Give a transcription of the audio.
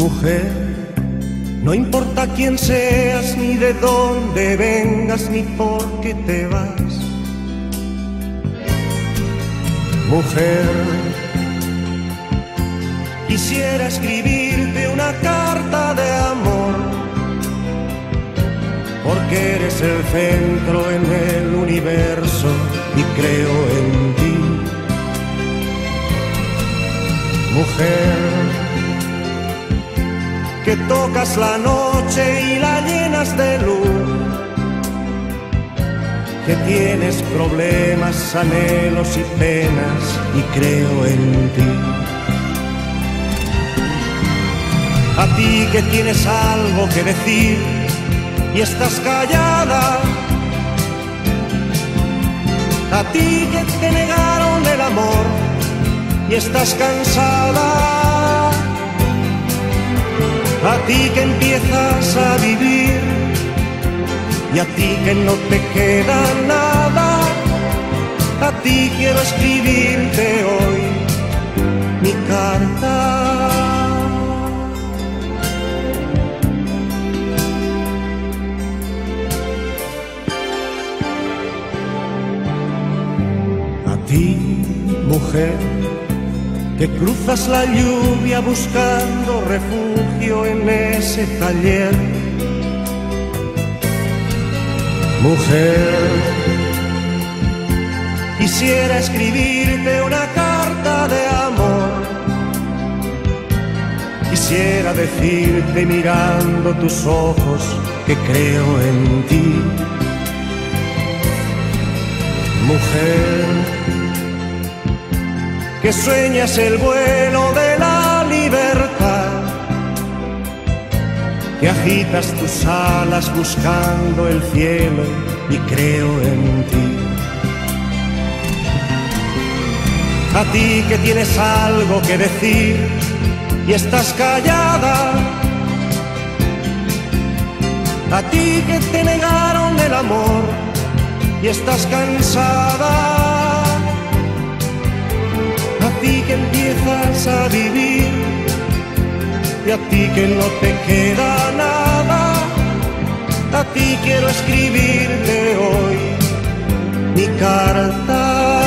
Mujer, no importa quién seas, ni de dónde vengas, ni por qué te vas. Mujer, quisiera escribirte una carta de amor, porque eres el centro en el universo y creo en ti. Mujer, que tocas la noche y la llenas de luz, que tienes problemas, anhelos y penas y creo en ti. A ti que tienes algo que decir y estás callada, a ti que te negaron el amor y estás cansada, a ti que empiezas a vivir y a ti que no te queda nada, a ti quiero escribirte hoy mi carta. A ti, mujer, que cruzas la lluvia buscando refugio en ese taller. Mujer, quisiera escribirte una carta de amor, quisiera decirte mirando tus ojos que creo en ti. Mujer, que sueñas el vuelo de la libertad, que agitas tus alas buscando el cielo y creo en ti. A ti que tienes algo que decir y estás callada, a ti que te negaron el amor y estás cansada, a ti que empiezas a vivir y a ti que no te queda nada, a ti quiero escribirte hoy mi carta.